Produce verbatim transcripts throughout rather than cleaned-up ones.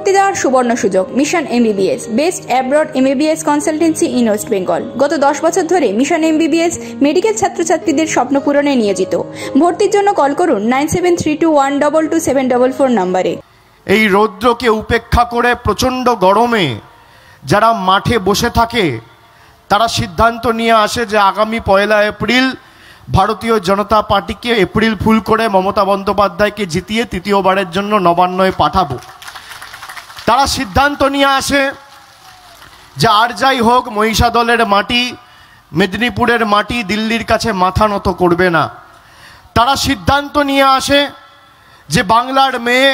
ভর্তি দেওয়ার সুবর্ণ সুযোগ। Mission MBBS, best abroad MBBS consultancy in West Bengal. গত দশ বছর ধরে মিশন এমবিবিএস মেডিকেল ছাত্রছাত্রীদের স্বপ্ন পূরণে নিয়োজিত। ভর্তির জন্য কল করুন nine seven three two one double two seven double four নম্বরে। এই রৌদ্রকে উপেক্ষা করে প্রচণ্ড গরমে যারা মাঠে বসে থাকে তারা সিদ্ধান্ত নিয়ে আসে যে আগামী পয়লা এপ্রিল ভারতীয় জনতা পার্টিকে এপ্রিল ফুল করে মমতা বন্দ্যোপাধ্যায়কে জিতিয়ে তৃতীয়বারের জন্য নবান্নয়ে পাঠাবো। তারা সিদ্ধান্ত নিয়ে আসে যে আর যাই হোক মহিষাদলের মাটি, মেদিনীপুরের মাটি দিল্লির কাছে মাথা নত করবে না। তারা সিদ্ধান্ত নিয়ে আসে যে বাংলার মেয়ে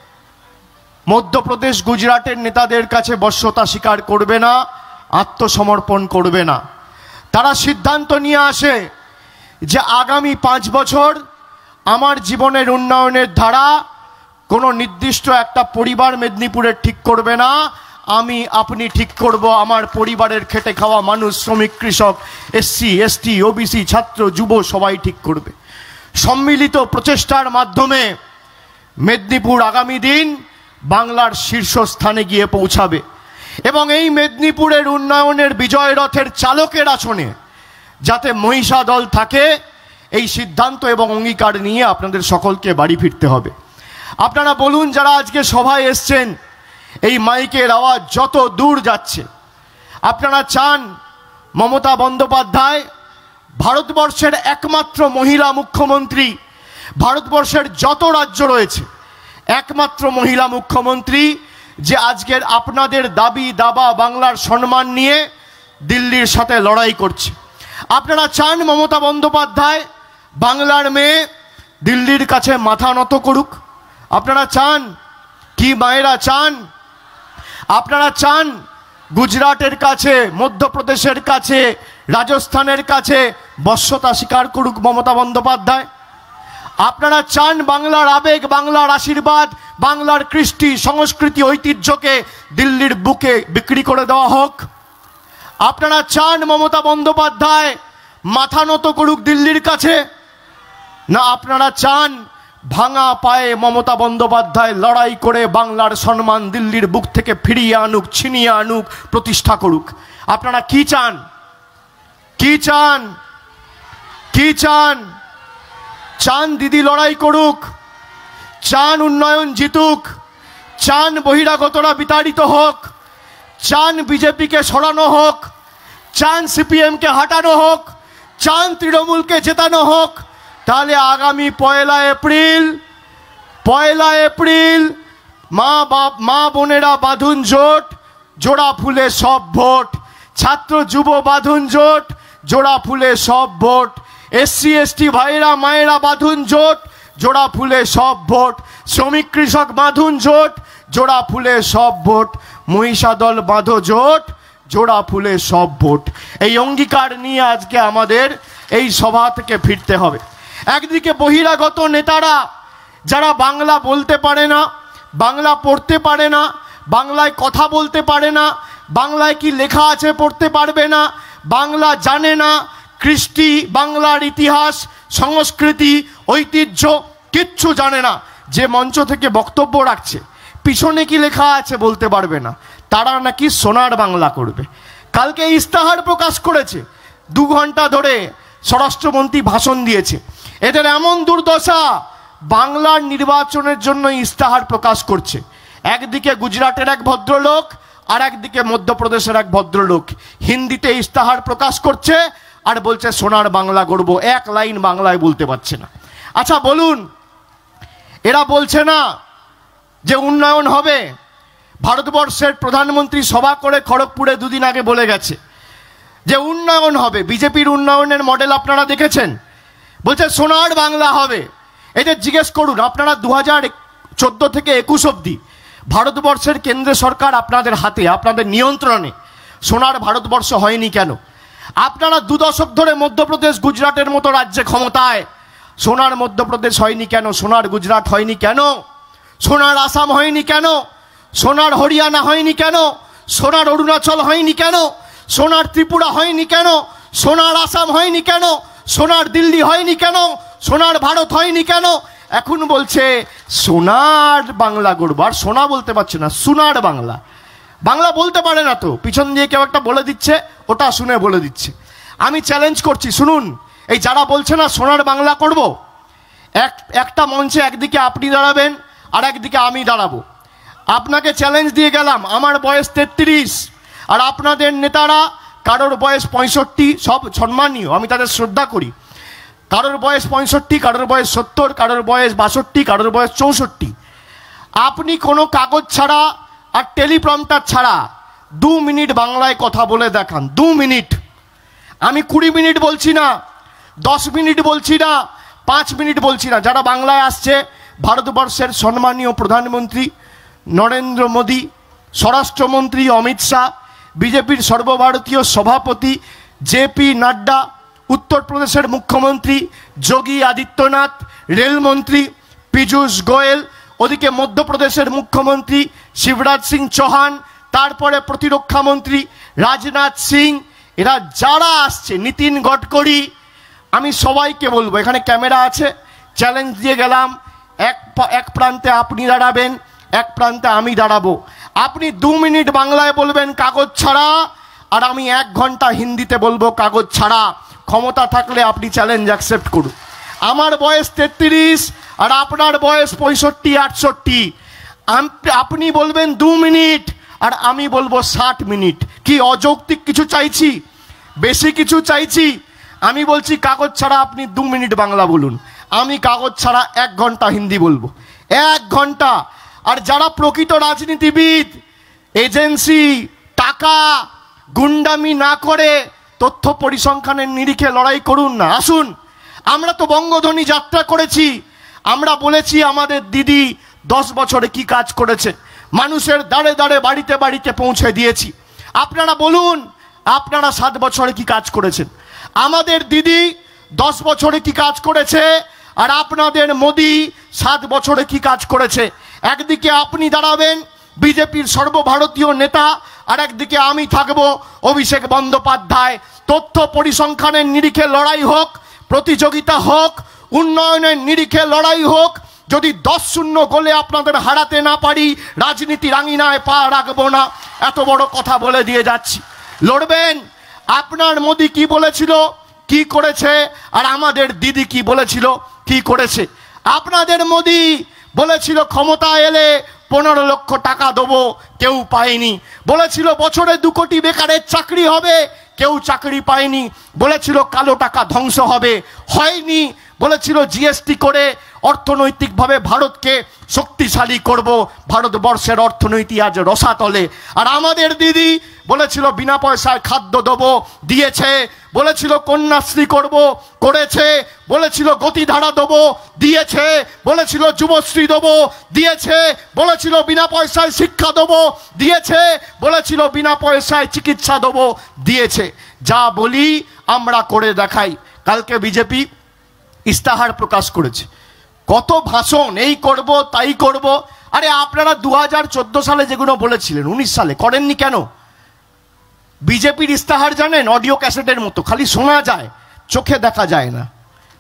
মধ্যপ্রদেশ গুজরাটের নেতাদের কাছে বশ্যতা স্বীকার করবে না, আত্মসমর্পণ করবে না। তারা সিদ্ধান্ত নিয়ে আসে যে আগামী পাঁচ বছর আমার জীবনের উন্নয়নের ধারা কোনো নির্দিষ্ট একটা পরিবার মেদিনীপুরের ঠিক করবে না, আমি আপনি ঠিক করব। আমার পরিবারের খেটে খাওয়া মানুষ, শ্রমিক, কৃষক, এসসি এসটি ওবিসি, ছাত্র যুব সবাই ঠিক করবে। সম্মিলিত প্রচেষ্টার মাধ্যমে মেদিনীপুর আগামী দিন বাংলার শীর্ষস্থানে গিয়ে পৌঁছাবে এবং এই মেদিনীপুরের উন্নয়নের বিজয় রথের চালকের আসনে যাতে মহিষাদল থাকে, এই সিদ্ধান্ত এবং অঙ্গীকার নিয়ে আপনাদের সকলকে বাড়ি ফিরতে হবে। আপনারা বলুন, যারা আজকে সভায় এসছেন, এই মাইকের আওয়াজ যত দূর যাচ্ছে, আপনারা চান মমতা বন্দ্যোপাধ্যায় ভারতবর্ষের একমাত্র মহিলা মুখ্যমন্ত্রী, ভারতবর্ষের যত রাজ্য রয়েছে একমাত্র মহিলা মুখ্যমন্ত্রী যে আজকের আপনাদের দাবি দাবা বাংলার সম্মান নিয়ে দিল্লির সাথে লড়াই করছে। আপনারা চান মমতা বন্দ্যোপাধ্যায় বাংলার মেয়ে দিল্লির কাছে মাথা নত করুক? আপনারা চান কি মায়েরা চান? আপনারা চান গুজরাটের কাছে, মধ্যপ্রদেশের কাছে, রাজস্থানের কাছে বশ্যতা স্বীকার করুক মমতা বন্দ্যোপাধ্যায়? আপনারা চান বাংলার আবেগ, বাংলার আশীর্বাদ, বাংলার কৃষ্টি সংস্কৃতি ঐতিহ্যকে দিল্লির বুকে বিক্রি করে দেওয়া হোক? আপনারা চান মমতা বন্দ্যোপাধ্যায় মাথা নত করুক দিল্লির কাছে? না আপনারা চান ভাঙা পায়ে মমতা বন্দ্যোপাধ্যায় লড়াই করে বাংলার সম্মান দিল্লির বুক থেকে ফিরিয়ে আনুক, ছিনিয়ে আনুক, প্রতিষ্ঠা করুক? আপনারা কি চান? কি চান? কি চান? চান দিদি লড়াই করুক? চান উন্নয়ন জিতুক? চান বহিরাগতরা বিতাড়িত হোক? চান বিজেপিকে সরানো হোক? চান সিপিএমকে হাঁটানো হোক? চান তৃণমূলকে জেতানো হোক? তাহলে আগামী পয়লা এপ্রিল পয়লা এপ্রিল মা বাপ মা বোনেরা বাঁধুন জোট, জোড়া ফুলে সব ভোট। ছাত্র যুব বাঁধুন জোট, জোড়া ফুলে সব ভোট। এসসি এসটি ভাইরা মায়েরা বাঁধুন জোট, জোড়া ফুলে সব ভোট। শ্রমিক কৃষক বাঁধুন জোট, জোড়া ফুলে সব ভোট। মহিষাদল বাঁধো জোট, জোড়া ফুলে সব ভোট। এই অঙ্গীকার নিয়ে আজকে আমাদের এই সভা থেকে ফিরতে হবে। একদিকে বহিরাগত নেতারা যারা বাংলা বলতে পারে না, বাংলা পড়তে পারে না, বাংলায় কথা বলতে পারে না, বাংলায় কি লেখা আছে পড়তে পারবে না, বাংলা জানে না, কৃষ্টি, বাংলার ইতিহাস, সংস্কৃতি, ঐতিহ্য কিচ্ছু জানে না, যে মঞ্চ থেকে বক্তব্য রাখছে পিছনে কি লেখা আছে বলতে পারবে না, তারা নাকি সোনার বাংলা করবে। কালকে ইস্তাহার প্রকাশ করেছে, দু ঘন্টা ধরে স্বরাষ্ট্রমন্ত্রী ভাষণ দিয়েছে। এদের এমন দুর্দশা, বাংলার নির্বাচনের জন্য ইস্তাহার প্রকাশ করছে। একদিকে গুজরাটের এক ভদ্রলোক, আর একদিকে মধ্যপ্রদেশের এক ভদ্রলোক হিন্দিতে ইস্তাহার প্রকাশ করছে আর বলছে সোনার বাংলা গড়ব। এক লাইন বাংলায় বলতে পারছে না। আচ্ছা বলুন, এরা বলছে না যে উন্নয়ন হবে? ভারতবর্ষের প্রধানমন্ত্রী সভা করে খড়গপুরে দুদিন আগে বলে গেছে যে উন্নয়ন হবে। বিজেপির উন্নয়নের মডেল আপনারা দেখেছেন? বলছে সোনার বাংলা হবে। এদের জিজ্ঞেস করুন, আপনারা দু হাজার চোদ্দো থেকে একুশ অব্দি ভারতবর্ষের কেন্দ্র সরকার আপনাদের হাতে, আপনাদের নিয়ন্ত্রণে, সোনার ভারতবর্ষ হয়নি কেন? আপনারা দু দশক ধরে মধ্যপ্রদেশ গুজরাটের মতো রাজ্যে ক্ষমতায়, সোনার মধ্যপ্রদেশ হয়নি কেন? সোনার গুজরাট হয়নি কেন? সোনার আসাম হয়নি কেন? সোনার হরিয়ানা হয়নি কেন? সোনার অরুণাচল হয়নি কেন? সোনার ত্রিপুরা হয়নি কেন? সোনার আসাম হয়নি কেন? সোনার দিল্লি হয়নি কেন? সোনার ভারত হয়নি কেন? এখন বলছে সোনার বাংলা গড়বো। আর সোনা বলতে পারছে না, সোনার বাংলা। বাংলা বলতে পারে না তো, পিছন দিয়ে কেউ একটা বলে দিচ্ছে, ওটা শুনে বলে দিচ্ছে। আমি চ্যালেঞ্জ করছি, শুনুন, এই যারা বলছে না সোনার বাংলা করব, এক একটা মঞ্চে একদিকে আপনি দাঁড়াবেন আর একদিকে আমি দাঁড়াবো। আপনাকে চ্যালেঞ্জ দিয়ে গেলাম, আমার বয়স তেত্রিশ আর আপনাদের নেতারা কারোর বয়স পঁয়ষট্টি, সব সম্মানীয়, আমি তাদের শ্রদ্ধা করি। কারোর বয়স পঁয়ষট্টি, কারোর বয়স সত্তর, কারোর বয়স বাষট্টি, কারোর বয়স চৌষট্টি। আপনি কোনো কাগজ ছাড়া আর টেলিপ্রম্পটার ছাড়া দু মিনিট বাংলায় কথা বলে দেখান, দু মিনিট। আমি কুড়ি মিনিট বলছি না, দশ মিনিট বলছি না, পাঁচ মিনিট বলছি না। যারা বাংলায় আসছে, ভারতবর্ষের সম্মানীয় প্রধানমন্ত্রী নরেন্দ্র মোদী, স্বরাষ্ট্রমন্ত্রী অমিত শাহ, বিজেপির সর্বভারতীয় সভাপতি জেপি নাড্ডা, উত্তরপ্রদেশের মুখ্যমন্ত্রী যোগী আদিত্যনাথ, রেলমন্ত্রী পীযূষ গোয়েল, ওদিকে মধ্যপ্রদেশের মুখ্যমন্ত্রী শিবরাজ সিং চৌহান, তারপরে প্রতিরক্ষা মন্ত্রী রাজনাথ সিং, এরা যারা আসছে, নীতিন গডকরি, আমি সবাইকে বলবো, এখানে ক্যামেরা আছে, চ্যালেঞ্জ দিয়ে গেলাম, এক এক প্রান্তে আপনি দাঁড়াবেন, এক প্রান্তে আমি দাঁড়াবো। আপনি দু মিনিট বাংলায় বলবেন কাগজ ছাড়া, আর আমি এক ঘন্টা হিন্দিতে বলবো কাগজ ছাড়া। ক্ষমতা থাকলে আপনি চ্যালেঞ্জ অ্যাকসেপ্ট করুন। আমার বয়স তেত্রিশ আর আপনার বয়স পঁয়ষট্টি আটষট্টি। আপনি বলবেন দু মিনিট আর আমি বলবো ষাট মিনিট। কি অযৌক্তিক কিছু চাইছি? বেশি কিছু চাইছি? আমি বলছি কাগজ ছাড়া আপনি দু মিনিট বাংলা বলুন, আমি কাগজ ছাড়া এক ঘন্টা হিন্দি বলবো, এক ঘন্টা। আর যারা প্রকৃত রাজনীতিবিদ, এজেন্সি, টাকা, গুন্ডামি না করে তথ্য পরিসংখ্যানের নিরিখে লড়াই করুন না। আসুন, আমরা তো বঙ্গধ্বনি যাত্রা করেছি, আমরা বলেছি আমাদের দিদি দশ বছরে কি কাজ করেছে, মানুষের দাঁড়ে দাঁড়ে বাড়িতে বাড়িতে পৌঁছে দিয়েছি। আপনারা বলুন আপনারা সাত বছরে কি কাজ করেছেন। আমাদের দিদি দশ বছরে কি কাজ করেছে আর আপনাদের মোদি সাত বছরে কি কাজ করেছে। একদিকে আপনি দাঁড়াবেন বিজেপির সর্বভারতীয় নেতা, আর একদিকে আমি থাকবো অভিষেক বন্দ্যোপাধ্যায়। তথ্য পরিসংখ্যানের নিরিখে লড়াই হোক, প্রতিযোগিতা হোক, উন্নয়নের নিরিখে লড়াই হোক। যদি দশ শূন্য গোলে আপনাদের হারাতে না পারি, রাজনীতির আঙিনায় পা রাখবো না, এত বড় কথা বলে দিয়ে যাচ্ছি। লড়বেন। আপনার মোদি কি বলেছিল, কি করেছে, আর আমাদের দিদি কি বলেছিল, কি করেছে। আপনাদের মোদি বলেছিল ক্ষমতা এলে পনেরো লক্ষ টাকা দেবো, কেউ পায়নি। বলেছিল বছরে দু কোটি বেকারের চাকরি হবে, কেউ চাকরি পায়নি। বলেছিল কালো টাকা ধ্বংস হবে, হয়নি। বলেছিল জিএসটি করে অর্থনৈতিকভাবে ভারতকে শক্তিশালী করব, ভারতবর্ষের অর্থনীতি আজ রসাতলে। আর আমাদের দিদি বলেছিল বিনা পয়সায় খাদ্য দেবো, দিয়েছে। বলেছিল কন্যাশ্রী করব, করেছে। বলেছিল গতিধারা দেবো, দিয়েছে। বলেছিল যুবশ্রী দেবো, দিয়েছে। বলেছিল বিনা পয়সায় শিক্ষা দেবো, দিয়েছে। বলেছিল বিনা পয়সায় চিকিৎসা দেবো, দিয়েছে। যা বলি আমরা করে দেখাই। কালকে বিজেপি ইস্তাহার প্রকাশ করেছে, কত ভাষণ, এই করব তাই করব। আরে আপনারা দু হাজার চোদ্দ সালে যেগুলো বলেছিলেন উনিশ সালে করেননি কেন? বিজেপির ইস্তাহার জানেন, অডিও ক্যাসেটের মতো, খালি শোনা যায়, চোখে দেখা যায় না।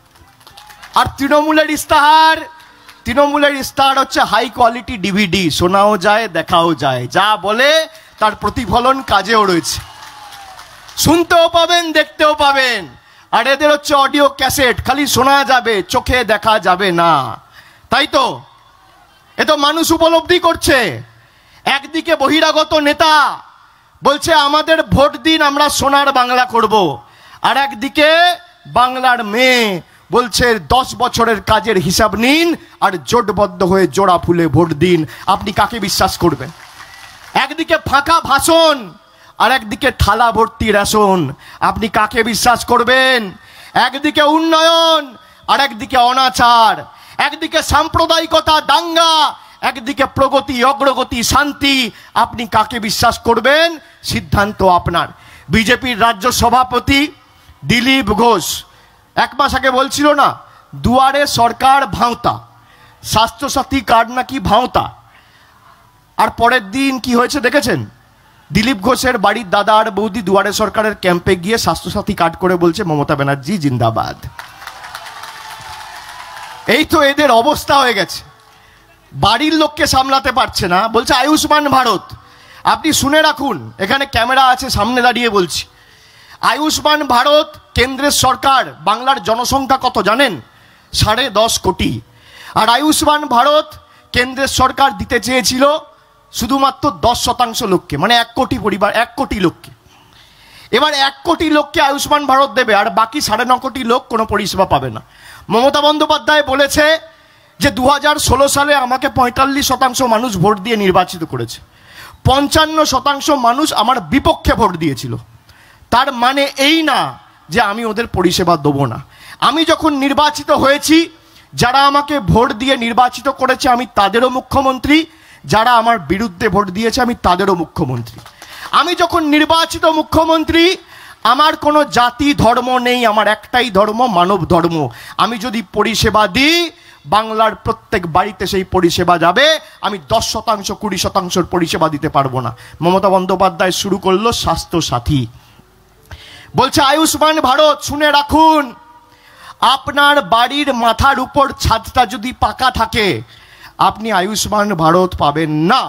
আর তৃণমূলের ইস্তাহার, তৃণমূলের ইস্তাহার হচ্ছে হাই কোয়ালিটি ডিভিডি, শোনাও যায়, দেখাও যায়। যা বলে তার প্রতিফলন কাজেও রয়েছে, শুনতেও পাবেন, দেখতেও পাবেন। আর এদের হচ্ছে অডিও ক্যাসেট, খালি শোনা যাবে, চোখে দেখা যাবে না। তাই তো এ তো মানুষ উপলব্ধি করছে। একদিকে বহিরাগত নেতা বলছে আমাদের ভোট দিন, আমরা সোনার বাংলা করব, আর একদিকে বাংলার মেয়ে বলছে দশ বছরের কাজের হিসাব নিন আর জোটবদ্ধ হয়ে জোড়া ফুলে ভোট দিন। আপনি কাকে বিশ্বাস করবেন? একদিকে ফাঁকা ভাষণ আর একদিকে থালা ভর্তি রেশন, আপনি কাকে বিশ্বাস করবেন? একদিকে উন্নয়ন আর একদিকে অনাচার, একদিকে সাম্প্রদায়িকতা, দাঙ্গা, একদিকে প্রগতি, অগ্রগতি, শান্তি। আপনি কাকে বিশ্বাস করবেন? সিদ্ধান্ত আপনার। বিজেপির রাজ্য সভাপতি দিলীপ ঘোষ এক মাস আগে বলছিল না দুয়ারে সরকার ভাঁওতা, স্বাস্থ্যসাথী কার্ড নাকি ভাঁওতা। আর পরের দিন কি হয়েছে দেখেছেন? দিলীপ ঘোষের বাড়ির দাদা আর বৌদি দুয়ারে সরকারের ক্যাম্পে গিয়ে স্বাস্থ্যসাথী কার্ড করে বলছে মমতা ব্যানার্জি জিন্দাবাদ। এই তো এদের অবস্থা হয়ে গেছে, বাড়ির লোককে সামলাতে পারছে না, বলছে আয়ুষ্মান ভারত। আপনি শুনে রাখুন, এখানে ক্যামেরা আছে, সামনে দাঁড়িয়ে বলছি, আয়ুষ্মান ভারত কেন্দ্রের সরকার, বাংলার জনসংখ্যা কত জানেন? সাড়ে দশ কোটি। আর আয়ুষ্মান ভারত কেন্দ্রের সরকার দিতে চেয়েছিল শুধুমাত্র দশ শতাংশ লোককে, মানে এক কোটি পরিবার, এক কোটি লোককে। এবার এক কোটি লোককে আয়ুষ্মান ভারত দেবে, আর বাকি সাড়ে ন কোটি লোক কোনো পরিষেবা পাবে না। মমতা বন্দ্যোপাধ্যায় বলেছে যে দু হাজার ষোলো সালে আমাকে পঁয়তাল্লিশ শতাংশ মানুষ ভোট দিয়ে নির্বাচিত করেছে, পঞ্চান্ন শতাংশ মানুষ আমার বিপক্ষে ভোট দিয়েছিল। তার মানে এই না যে আমি ওদের পরিষেবা দেবো না। আমি যখন নির্বাচিত হয়েছি, যারা আমাকে ভোট দিয়ে নির্বাচিত করেছে আমি তাদেরও মুখ্যমন্ত্রী, যারা আমার বিরুদ্ধে ভোট দিয়েছে আমি তাদেরও মুখ্যমন্ত্রী। আমি যখন নির্বাচিত মুখ্যমন্ত্রী, আমার কোনো জাতি ধর্ম নেই, আমার একটাই ধর্ম, মানব ধর্ম। আমি যদি পরিষেবা দিই, বাংলার প্রত্যেক বাড়িতে সেই পরিষেবা যাবে। আমি দশ শতাংশ কুড়ি শতাংশের পরিষেবা দিতে পারবো না। মমতা বন্দ্যোপাধ্যায় শুরু করলো স্বাস্থ্য সাথী, বলছে আয়ুষ্মান ভারত। শুনে রাখুন, আপনার বাড়ির মাথার উপর ছাদটা যদি পাকা থাকে, আপনি আয়ুষ্মান ভারত পাবেন না।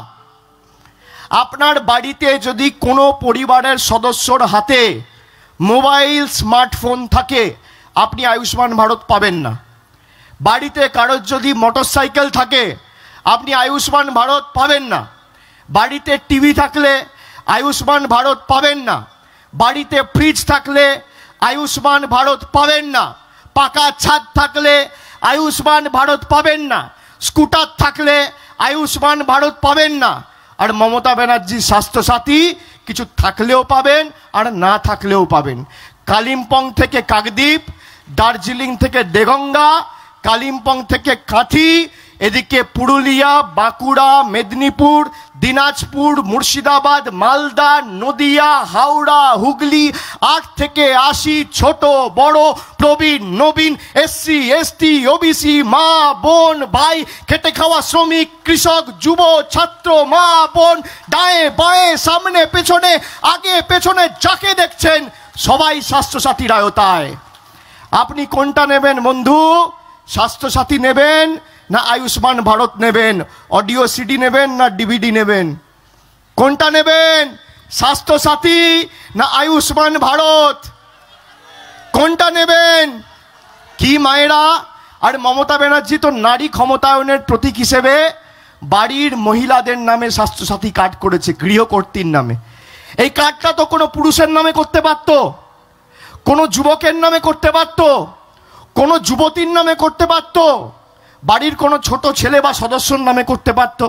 আপনার বাড়িতে যদি কোনো পরিবারের সদস্যর হাতে মোবাইল স্মার্টফোন থাকে, আপনি আয়ুষ্মান ভারত পাবেন না। বাড়িতে কারোর যদি মোটরসাইকেল থাকে, আপনি আয়ুষ্মান ভারত পাবেন না। বাড়িতে টিভি থাকলে আয়ুষ্মান ভারত পাবেন না। বাড়িতে ফ্রিজ থাকলে আয়ুষ্মান ভারত পাবেন না। পাকা ছাদ থাকলে আয়ুষ্মান ভারত পাবেন না। স্কুটার থাকলে আয়ুষ্মান ভারত পাবেন না। আর মমতা ব্যানার্জির স্বাস্থ্যসাথী কিছু থাকলেও পাবেন আর না থাকলেও পাবেন। কালিম্পং থেকে কাকদ্বীপ, দার্জিলিং থেকে দেগঙ্গা, কালিম্পং থেকে কাঁথি, এদিকে পুরুলিয়া, বাঁকুড়া, মেদিনীপুর, দিনাজপুর, মুর্শিদাবাদ, মালদা, নদিয়া, হাওড়া, হুগলি, আট থেকে আশি, ছোট বড়, প্রবীণ নবীন, এসসি এসটি, ওবিসি, মা বোন ভাই, খেটে খাওয়া শ্রমিক, কৃষক, যুব, ছাত্র, মা বোন, ডায়ে বাঁয়ে, সামনে পেছনে, আগে পেছনে, যাকে দেখছেন সবাই স্বাস্থ্যসাথীর আওতায়। আপনি কোনটা নেবেন বন্ধু? স্বাস্থ্যসাথী নেবেন না আয়ুষ্মান ভারত নেবেন? অডিও সিডি নেবেন না ডিভিডি নেবেন? কোনটা নেবেন? স্বাস্থ্যসাথী না আয়ুষ্মান ভারত? কোনটা নেবেন? কি মায়েরা! আর মমতা ব্যানার্জি তো নারী ক্ষমতায়নের প্রতীক হিসেবে বাড়ির মহিলাদের নামে স্বাস্থ্যসাথী কার্ড করেছে, গৃহকর্ত্রীর নামে। এই কার্ডটা তো কোনো পুরুষের নামে করতে পারত, কোনো যুবকের নামে করতে পারত, কোনো যুবতীর নামে করতে পারত, বাড়ির কোনো ছোট ছেলে বা সদস্যর নামে করতে পারত।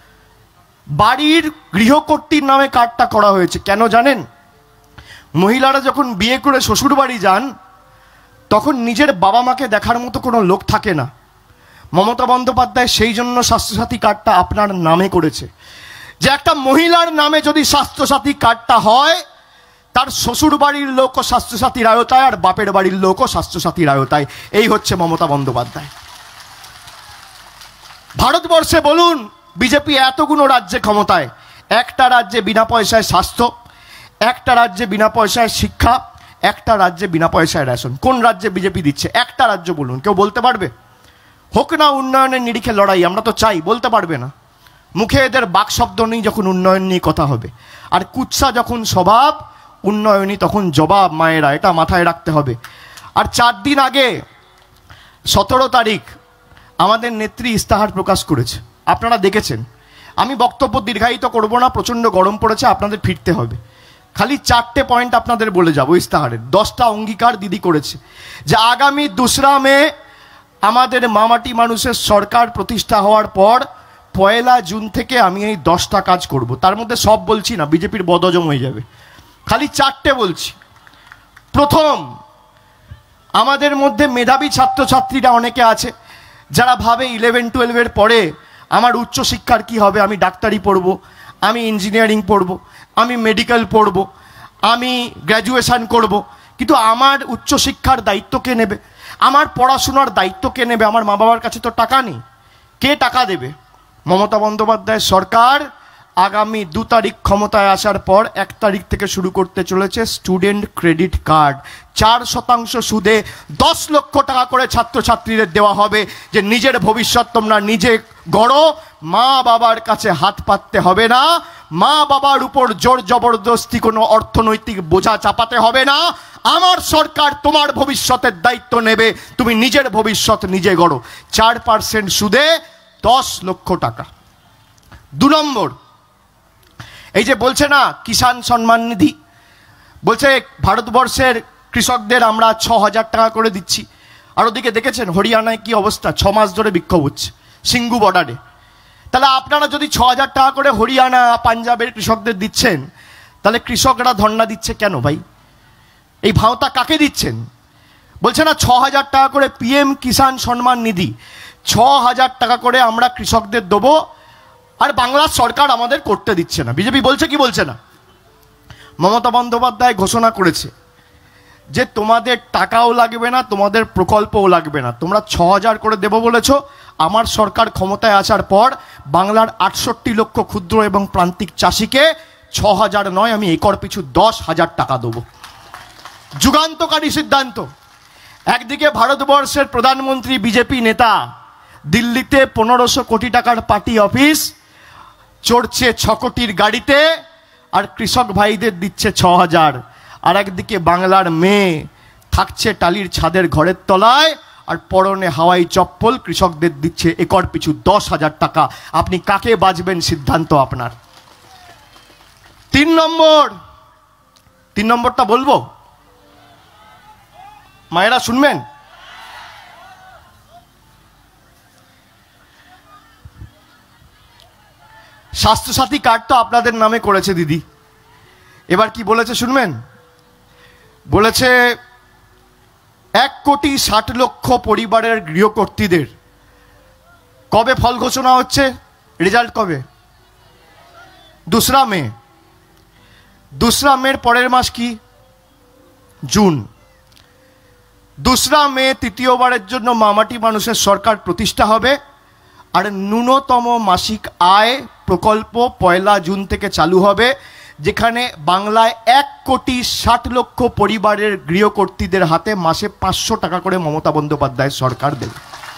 বাড়ির গৃহকর্ত্রীর নামে কার্ডটা করা হয়েছে। কেন জানেন? মহিলারা যখন বিয়ে করে শ্বশুর বাড়ি যান, তখন নিজের বাবা মাকে দেখার মতো কোনো লোক থাকে না। মমতা বন্দ্যোপাধ্যায় সেই জন্য স্বাস্থ্যসাথী কার্ডটা আপনার নামে করেছে, যে একটা মহিলার নামে যদি স্বাস্থ্যসাথী কার্ডটা হয়, তার শ্বশুর বাড়ির লোকও স্বাস্থ্যসাথীর আওতায় আর বাপের বাড়ির লোকও স্বাস্থ্যসাথীর আওতায়। এই হচ্ছে মমতা বন্দ্যোপাধ্যায়। ভারতবর্ষে বলুন, বিজেপি এতগুলো রাজ্যে ক্ষমতায়, একটা রাজ্যে বিনা পয়সায় স্বাস্থ্য, একটা রাজ্যে বিনা পয়সায় শিক্ষা, একটা রাজ্যে বিনা পয়সায় রেশন। কোন রাজ্যে বিজেপি দিচ্ছে? একটা রাজ্য বলুন, কেউ বলতে পারবে? হোক না উন্নয়নের নিরিখে লড়াই, আমরা তো চাই, বলতে পারবে না। মুখে এদের বাকশব্দ নেই যখন উন্নয়ন নিয়ে কথা হবে, আর কুৎসা যখন স্বভাব, উন্নয়নই তখন জবাব। মায়েরা, এটা মাথায় রাখতে হবে। আর চার দিন আগে সতেরো তারিখ আমাদের নেত্রী ইস্তাহার প্রকাশ করেছে, আপনারা দেখেছেন। আমি বক্তব্য দীর্ঘায়িত করব না, প্রচণ্ড গরম পড়েছে, আপনাদের ফিরতে হবে। খালি চারটে পয়েন্ট আপনাদের বলে যাব ইস্তাহারের। দশটা অঙ্গীকার দিদি করেছে যে আগামী দোসরা মে আমাদের মামাটি মানুষের সরকার প্রতিষ্ঠা হওয়ার পর পয়লা জুন থেকে আমি এই দশটা কাজ করব। তার মধ্যে সব বলছি না, বিজেপির বদহজম হয়ে যাবে। খালি চারটে বলছি। প্রথম, আমাদের মধ্যে মেধাবী ছাত্রছাত্রীরা অনেকে আছে যারা ভাবে ইলেভেন টুয়েলভের পরে আমার উচ্চশিক্ষার কি হবে, আমি ডাক্তারি পড়ব, আমি ইঞ্জিনিয়ারিং পড়ব, আমি মেডিকেল পড়ব, আমি গ্র্যাজুয়েশন করব, কিন্তু আমার উচ্চশিক্ষার দায়িত্ব কে নেবে? আমার পড়াশোনার দায়িত্ব কে নেবে? আমার মা বাবার কাছে তো টাকা নেই, কে টাকা দেবে? মমতা বন্দ্যোপাধ্যায়ের সরকার আগামী দু তারিখ ক্ষমতায় আসার পর এক তারিখ থেকে শুরু করতে চলেছে স্টুডেন্ট ক্রেডিট কার্ড। চার শতাংশ সুদে দশ লক্ষ টাকা করে ছাত্রছাত্রীদের দেওয়া হবে, যে নিজের ভবিষ্যৎ তোমরা নিজে গড়ো, মা বাবার কাছে হাত পাততে হবে না, মা বাবার উপর জোর জবরদস্তি কোনো অর্থনৈতিক বোঝা চাপাতে হবে না। আমার সরকার তোমার ভবিষ্যতের দায়িত্ব নেবে, তুমি নিজের ভবিষ্যৎ নিজে গড়ো। চার পার্সেন্ট সুদে দশ লক্ষ টাকা। দু নম্বর, এই যে বলছে না কিষাণ সম্মান নিধি, বলছে ভারতবর্ষের কৃষকদের আমরা ছ হাজার টাকা করে দিচ্ছি। আর ওদিকে দেখেছেন হরিয়ানায় কি অবস্থা, ছ মাস ধরে বিক্ষোভ হচ্ছে সিঙ্গু বর্ডারে। তাহলে আপনারা যদি ছ হাজার টাকা করে হরিয়ানা পাঞ্জাবের কৃষকদের দিচ্ছেন, তাহলে কৃষকরা ধর্ণা দিচ্ছে কেন ভাই? এই ভাওতা কাকে দিচ্ছেন? বলছে না ছ হাজার টাকা করে পিএম কিষাণ সম্মান নিধি, ছ হাজার টাকা করে আমরা কৃষকদের দেবো, আর বাংলার সরকার আমাদের করতে দিচ্ছে না। বিজেপি বলছে কি বলছে না? মমতা বন্দ্যোপাধ্যায় ঘোষণা করেছে যে তোমাদের টাকাও লাগবে না, তোমাদের প্রকল্পও লাগবে না, তোমরা ছ হাজার করে দেবো বলেছ। আমার সরকার ক্ষমতায় আসার পর বাংলার আটষট্টি লক্ষ ক্ষুদ্র এবং প্রান্তিক চাষিকে ছ হাজার নয়, আমি একর পিছু দশ হাজার টাকা দেবো। যুগান্তকারী সিদ্ধান্ত। একদিকে ভারতবর্ষের প্রধানমন্ত্রী বিজেপি নেতা দিল্লিতে পনেরোশো কোটি টাকার পার্টি অফিস, চড়ছে ছ কোটির গাড়িতে, আর কৃষক ভাইদের দিচ্ছে ছ হাজার। আর একদিকে বাংলার মেয়ে থাকছে টালির ছাদের ঘরের তলায়, আর পরনে হাওয়াই চপ্পল, কৃষকদের দিচ্ছে একর পিছু দশ হাজার টাকা। আপনি কাকে বাঁচবেন, সিদ্ধান্ত আপনার। তিন নম্বর, তিন নম্বরটা বলবো, মায়েরা শুনবেন? স্বাস্থ্যসাথী কার্ড তো আপনাদের নামে করেছে দিদি, এবার কি বলেছে শুনবেন? বলেছে এক কোটি ষাট লক্ষ পরিবারের গৃহকর্ত্রীদের কবে ফল ঘোষণা হচ্ছে, রেজাল্ট কবে? দোসরা মে। দোসরা মের পরের মাস কি? জুন। দোসরা মে তৃতীয়বারের জন্য মামাটি মানুষের সরকার প্রতিষ্ঠা হবে, আর ন্যূনতম মাসিক আয় প্রকল্প পয়লা জুন থেকে চালু হবে, যেখানে বাংলায় এক কোটি ষাট লক্ষ পরিবারের গৃহকর্ত্রীদের হাতে মাসে পাঁচশো টাকা করে মমতা বন্দ্যোপাধ্যায়ের সরকার দেবে।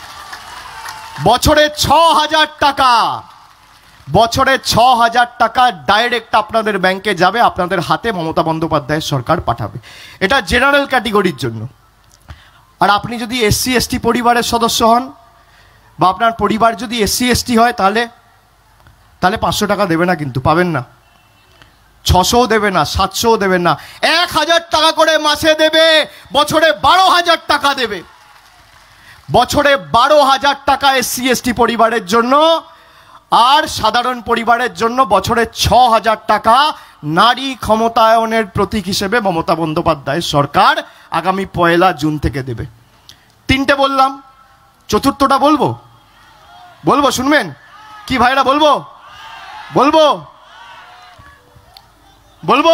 বছরে ছ হাজার টাকা, বছরে ছ হাজার টাকা ডাইরেক্ট আপনাদের ব্যাংকে যাবে, আপনাদের হাতে মমতা বন্দ্যোপাধ্যায়ের সরকার পাঠাবে। এটা জেনারেল ক্যাটেগরির জন্য। আর আপনি যদি এসসি এসটি পরিবারের সদস্য হন, বা আপনার পরিবার যদি এসসি এসটি হয়, তাহলে তাহলে পাঁচশো টাকা দেবে না, কিন্তু পাবেন না। ছশোও দেবে না, সাতশোও দেবেন না, এক হাজার টাকা করে মাসে দেবে। বছরে বারো হাজার টাকা দেবে, বছরে বারো হাজার টাকা এসসি এসটি পরিবারের জন্য। আর সাধারণ পরিবারের জন্য বছরে ছ হাজার টাকা নারী ক্ষমতায়নের প্রতীক হিসেবে মমতা বন্দ্যোপাধ্যায়ের সরকার আগামী পয়লা জুন থেকে দেবে। তিনটে বললাম, চতুর্থটা বলবো? বলবো, শুনবেন কি ভাইরা? বলবো বলবো বলবো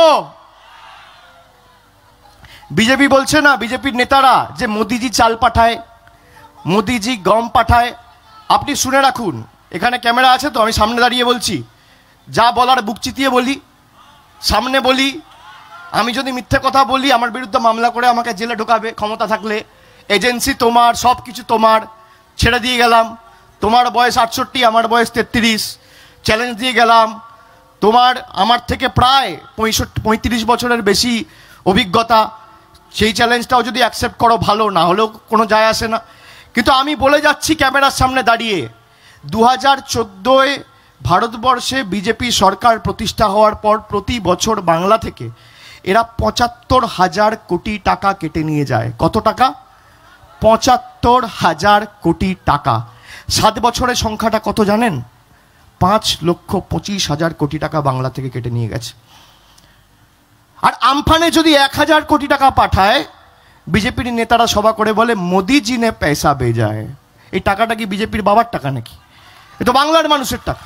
বিজেপি বলছে না, বিজেপির নেতারা, যে মোদিজি চাল পাঠায়, মোদিজি গম পাঠায়। আপনি শুনে রাখুন, এখানে ক্যামেরা আছে তো, আমি সামনে দাঁড়িয়ে বলছি, যা বলার বুক চিতিয়ে বলি, সামনে বলি। আমি যদি মিথ্যে কথা বলি, আমার বিরুদ্ধে মামলা করে আমাকে জেলে ঢোকাবে ক্ষমতা থাকলে। এজেন্সি তোমার, সব কিছু তোমার, ছেড়ে দিয়ে গেলাম। তোমার বয়স আটষট্টি, আমার বয়স তেত্রিশ, চ্যালেঞ্জ দিয়ে গেলাম। তোমার আমার থেকে প্রায় পঁয়ষট্টি পঁয়ত্রিশ বছরের বেশি অভিজ্ঞতা, সেই চ্যালেঞ্জটাও যদি অ্যাকসেপ্ট করো ভালো, না হলেও কোনো যায় আসে না। কিন্তু আমি বলে যাচ্ছি ক্যামেরার সামনে দাঁড়িয়ে, দু হাজার চোদ্দোয় ভারতবর্ষে বিজেপি সরকার প্রতিষ্ঠা হওয়ার পর প্রতি বছর বাংলা থেকে এরা পঁচাত্তর হাজার কোটি টাকা কেটে নিয়ে যায়। কত টাকা? পঁচাত্তর হাজার কোটি টাকা। সাত বছরের সংখ্যাটা কত জানেন? পাঁচ লক্ষ পঁচিশ হাজার কোটি টাকা বাংলা থেকে কেটে নিয়ে গেছে। আর আমফানে যদি এক হাজার কোটি টাকা পাঠায়, বিজেপির নেতারা সভা করে বলে মোদিজি নে পয়সা ভেজায়। এই টাকাটা কি বিজেপির বাবার টাকা নাকি? এ তো বাংলার মানুষের টাকা।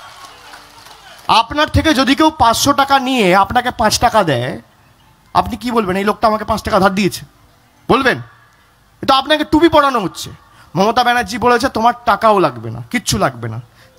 আপনার থেকে যদি কেউ পাঁচশো টাকা নিয়ে আপনাকে পাঁচ টাকা দেয়, আপনি কি বলবেন? এই লোকটা আমাকে পাঁচ টাকা ধার দিয়েছে বলবেন? এ তো আপনাকে টুপি পরানো হচ্ছে। মমতা ব্যানার্জি বলেছে তোমার টাকাও লাগবে না, কিচ্ছু লাগবে না,